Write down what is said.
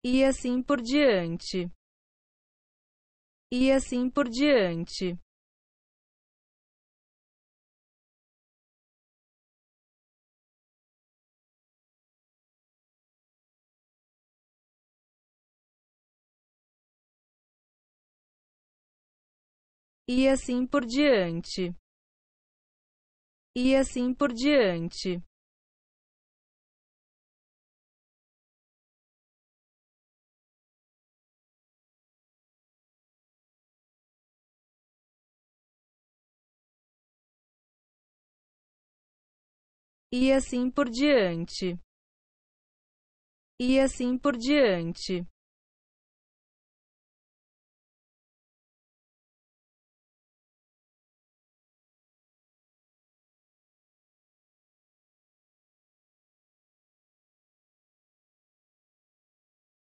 E assim por diante. E assim por diante. E assim por diante. E assim por diante. E assim por diante. E assim por diante.